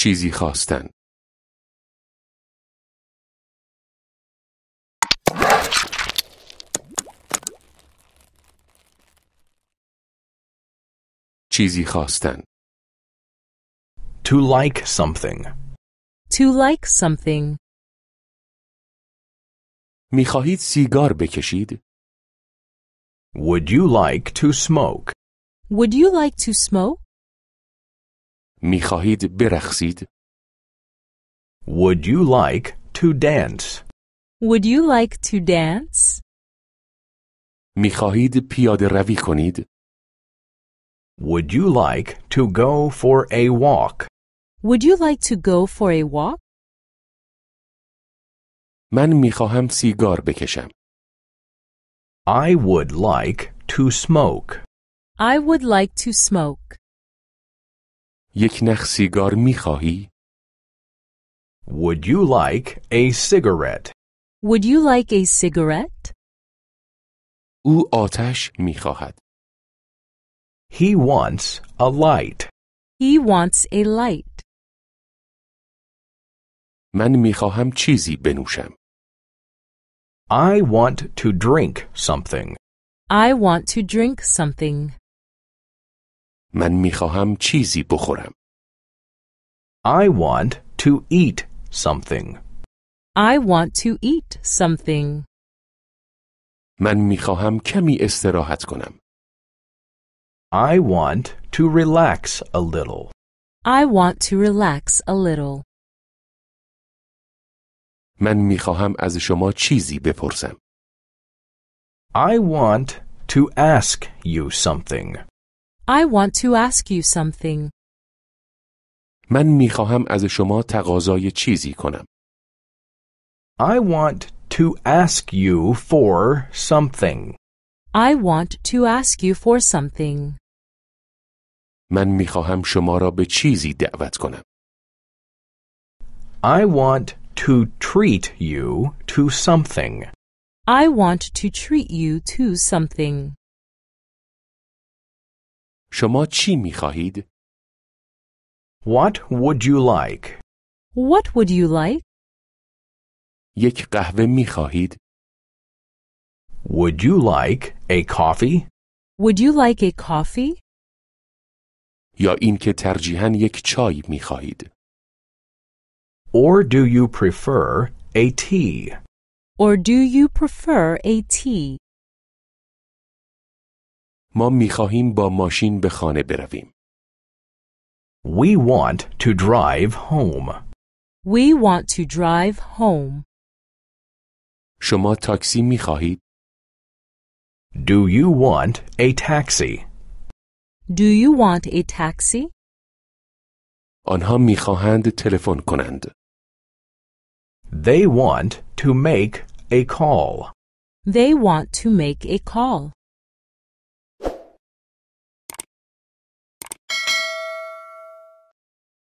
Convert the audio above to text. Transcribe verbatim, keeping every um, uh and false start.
چیزی خواستن. چیزی خواستن. To like something. To like something. میخواهید سیگار بکشید؟ Would you like to smoke? Would you like to smoke? میخواهید برقصید؟ Would you like to dance? Would you like to dance? میخواهید پیاده روی کنید؟ Would you like to go for a walk? Would you like to go for a walk? من میخواهم سیگار بکشم. I would like to smoke. I would like to smoke. یک نخ سیگار میخواهی؟ Would you like a cigarette? Would you like a cigarette? او آتش میخواهد. He wants a light. He wants a light. من میخواهم چیزی بنوشم. I want to drink something. I want to drink something. من میخواهم چیزی بخورم. I want to eat something. I want to eat something. من میخواهم کمی استراحت کنم. I want to relax a little. I want to relax a little. من میخواهم از شما چیزی بپرسم. I want to ask you something. I want to ask you something. من میخواهم از شما تقاضای چیزی کنم. I want to ask you for something. I want to ask you for something. من میخواهم شما را به چیزی دعوت کنم. I want to treat you to something. I want to treat you to something. شما چی میخواهید؟ What would you like? What would you like? یک قهوه میخواهید؟ Would you like a coffee? Would you like a coffee? یا اینکه ترجیحاً یک چای میخواهید؟ Or do you prefer a tea? Or do you prefer a tea? ما میخواهیم با ماشین به خانه برویم. We want to drive home. We want to drive home. شما تاکسی میخواهید؟ Do you want a taxi? Do you want a taxi? آنها میخواهند تلفن کنند. They want to make a call. They want to make a call.